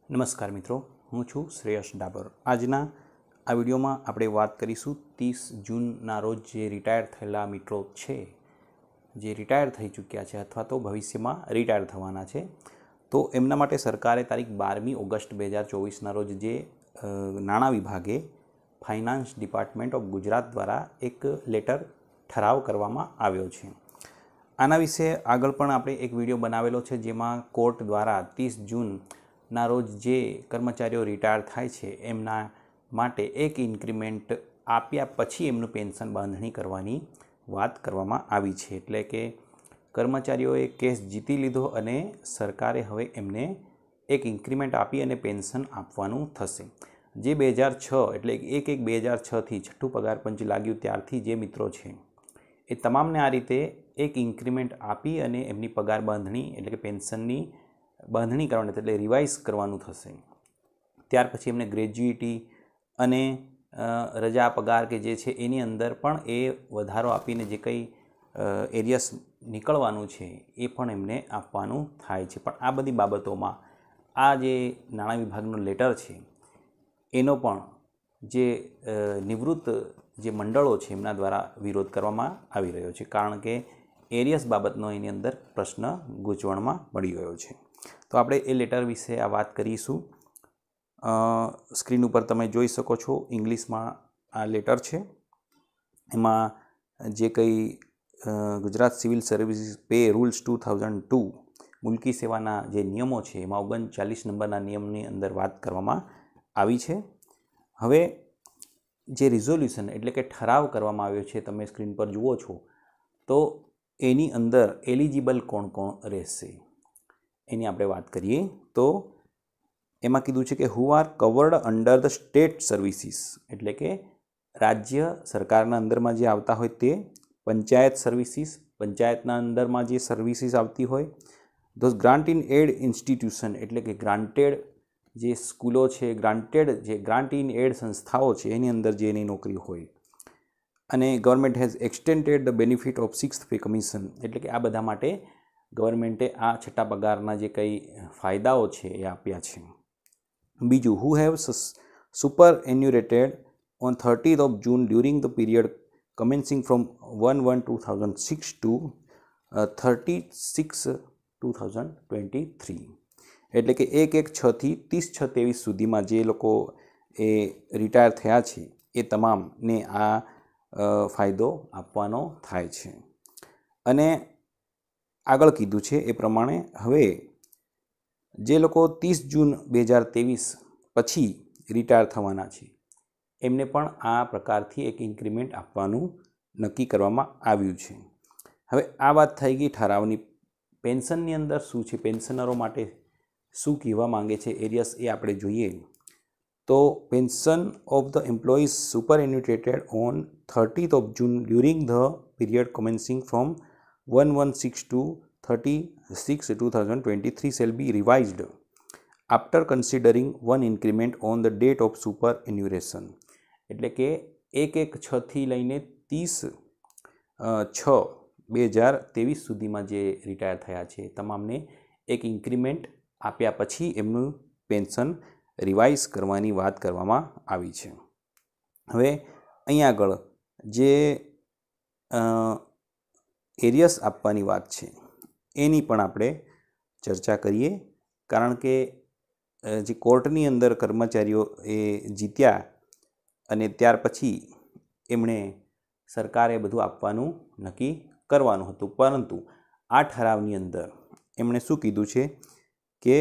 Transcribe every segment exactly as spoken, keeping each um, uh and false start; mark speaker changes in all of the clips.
Speaker 1: નમસ્કાર મિત્રો, હું છું શ્રેયસ ડાબર। આજના આ વિડીયોમાં આપણે વાત કરીશું ત્રીસ જૂનના રોજ જે રિટાયર થયેલા મિત્રો છે, જે રિટાયર થઈ ચૂક્યા છે અથવા તો ભવિષ્યમાં રિટાયર થવાના છે, તો એમના માટે સરકારે તારીખ બારમી ઓગસ્ટ બે હજાર ચોવીસના રોજ જે નાણાં વિભાગે ફાઇનાન્સ ડિપાર્ટમેન્ટ ઓફ ગુજરાત દ્વારા એક લેટર ઠરાવ કરવામાં આવ્યો છે। આના વિશે આગળ પણ આપણે એક વિડીયો બનાવેલો છે, જેમાં કોર્ટ દ્વારા ત્રીસ જૂન ના રોજ જે કર્મચારીઓ રિટાયર થાય છે એમના માટે એક ઇન્ક્રીમેન્ટ આપ્યા પછી એમનું પેન્શન બાંધણી કરવાની વાત કરવામાં આવી છે। એટલે કે કર્મચારીઓએ કેસ જીતી લીધો અને સરકારે હવે એમને એક ઇન્ક્રીમેન્ટ આપી અને પેન્શન આપવાનું થશે। જે બે હજાર છ એટલે એક એક બે હજાર છથી છઠ્ઠું પગાર પંચ લાગ્યું ત્યારથી જે મિત્રો છે એ તમામને આ રીતે એક ઇન્ક્રીમેન્ટ આપી અને એમની પગાર બાંધણી એટલે કે પેન્શનની બાંધણી કરવાની એટલે રિવાઇઝ કરવાનું થશે। ત્યાર પછી એમને ગ્રેજ્યુઇટી અને રજા પગાર કે જે છે એની અંદર પણ એ વધારો આપીને જે કંઈ એરિયસ નીકળવાનું છે એ પણ એમને આપવાનું થાય છે। પણ આ બધી બાબતોમાં આ જે નાણાં વિભાગનો લેટર છે એનો પણ જે નિવૃત્ત જે મંડળો છે એમના દ્વારા વિરોધ કરવામાં આવી રહ્યો છે, કારણ કે એરિયસ બાબતનો એની અંદર પ્રશ્ન ગૂંચવણમાં પડી ગયો છે। તો આપણે એ લેટર વિશે આ વાત કરીશું। સ્ક્રીન ઉપર તમે જોઈ શકો છો, ઇંગ્લિશમાં આ લેટર છે। એમાં જે કંઈ Gujarat civil services pay rules two thousand two મુલકી સેવાના જે નિયમો છે એમાં ઓગણચાલીસ નંબરના નિયમની અંદર વાત કરવામાં આવી છે। હવે જે રિઝોલ્યુશન એટલે કે ઠરાવ કરવામાં આવ્યો છે, તમે સ્ક્રીન પર જુઓ છો, તો એની અંદર એલિજિબલ કોણ કોણ રહેશે એની આપણે વાત કરીએ તો એમાં કીધું છે કે who are covered under the state services એટલે કે રાજ્ય સરકારના અંદરમાં જે આવતા હોય તે, પંચાયત સર્વિસીસ પંચાયતના અંદરમાં જે સર્વિસીસ આવતી હોય, those grant in aid institution એટલે કે ગ્રાન્ટેડ જે સ્કૂલો છે, ગ્રાન્ટેડ જે ગ્રાન્ટ ઇન એડ સંસ્થાઓ છે એની અંદર જે એની નોકરી હોય, અને government has extended the benefit of sixth pay commission એટલે કે આ બધા માટે ગવર્મેન્ટે આ છઠ્ઠા પગારના જે કંઈ ફાયદાઓ છે એ આપ્યા છે। બીજું, who have superannuated on thirtieth of June during the period commencing from one one two thousand six to thirty six two thousand twenty three એટલે કે એક એક છથી ત્રીસ છ ત્રેવીસ સુધીમાં જે લોકો એ રિટાયર થયા છે એ તમામને આ ફાયદો આપવાનો થાય છે। અને આગળ કીધું છે એ પ્રમાણે હવે જે લોકો ત્રીસ જૂન બે હજાર ત્રેવીસ પછી રિટાયર થવાના છે એમને પણ આ પ્રકારથી એક ઇન્ક્રીમેન્ટ આપવાનું નક્કી કરવામાં આવ્યું છે। હવે આ વાત થઈ ગઈ ઠરાવની। પેન્શનની અંદર શું છે, પેન્શનરો માટે શું કહેવા માંગે છે એરિયસ એ આપણે જોઈએ તો pension of the employees superannuated on thirtieth of June during the period commencing from one one six to thirty six two thousand twenty three shall be revised after considering one increment on the date of superannuation એટલે કે એક એક છથી લઈને ત્રીસ છ બે હજાર ત્રેવીસ સુધીમાં જે રિટાયર થયા છે તમામને એક ઇન્ક્રીમેન્ટ આપ્યા પછી એમનું પેન્શન રિવાઇઝ કરવાની વાત કરવામાં આવી છે। હવે અહીં આગળ જે એરિયસ આપવાની વાત છે એની પણ આપણે ચર્ચા કરીએ, કારણ કે જે કોર્ટની અંદર કર્મચારીઓ એ જીત્યા અને ત્યાર પછી એમણે સરકારે બધું આપવાનું નક્કી કરવાનું હતું, પરંતુ આ ઠરાવની અંદર એમણે શું કીધું છે કે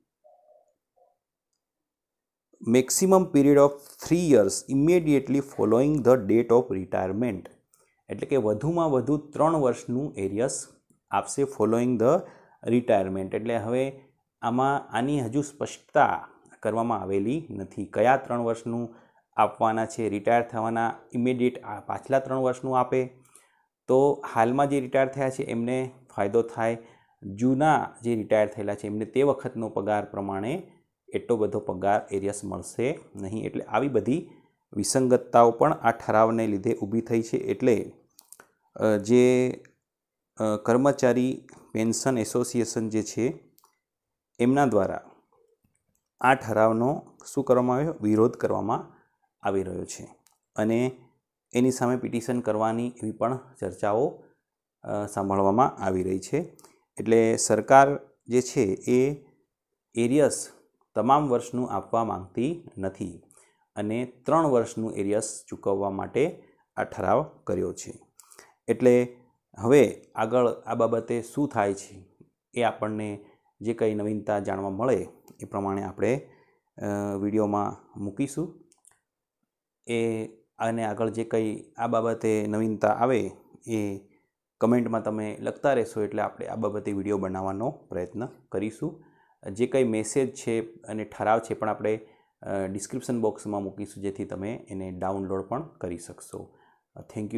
Speaker 1: maximum period of three years immediately following the date of retirement એટલે કે વધુમાં વધુ ત્રણ વર્ષનું એરિયસ આપશે ફોલોઈંગ ધ રિટાયરમેન્ટ। એટલે હવે આમાં આની હજુ સ્પષ્ટતા કરવામાં આવેલી નથી, કયા ત્રણ વર્ષનું આપવાના છે। રિટાયર થવાના ઇમિડિયેટ પાછલા ત્રણ વર્ષનું આપે તો હાલમાં જે રિટાયર થયા છે એમને ફાયદો થાય, જૂના જે રિટાયર થયેલા છે એમને તે વખતનો પગાર પ્રમાણે એટલો બધો પગાર એરિયસ મળશે નહીં। એટલે આવી બધી વિસંગતતાઓ પણ આ ઠરાવને લીધે ઊભી થઈ છે। એટલે જે કર્મચારી પેન્શન એસોસિએશન જે છે એમના દ્વારા આ ઠરાવનો શું કરવામાં આવ્યો? વિરોધ કરવામાં આવી રહ્યો છે અને એની સામે પિટિશન કરવાની એવી પણ ચર્ચાઓ સાંભળવામાં આવી રહી છે. એટલે સરકાર જે છે એ એરિયસ તમામ વર્ષનું આપવા માંગતી નથી અને ત્રણ વર્ષનું એરિયસ ચૂકવવા માટે આ ઠરાવ કર્યો છે. એટલે હવે આગળ આ બાબતે શું થાય છે એ આપણને જે કંઈ નવીનતા જાણવા મળે એ પ્રમાણે આપણે વિડીયોમાં મૂકીશું. એ અને આગળ જે કંઈ આ બાબતે નવીનતા આવે એ કમેન્ટમાં તમે લખતા રહેશો એટલે આપણે આ બાબતે વિડીયો બનાવવાનો પ્રયત્ન કરીશું. જે કંઈ મેસેજ છે અને ઠરાવ છે પણ આપણે ડિસ્ક્રિપ્શન બોક્સમાં મૂકીશું જેથી તમે એને ડાઉનલોડ પણ કરી શકશો. Thank you.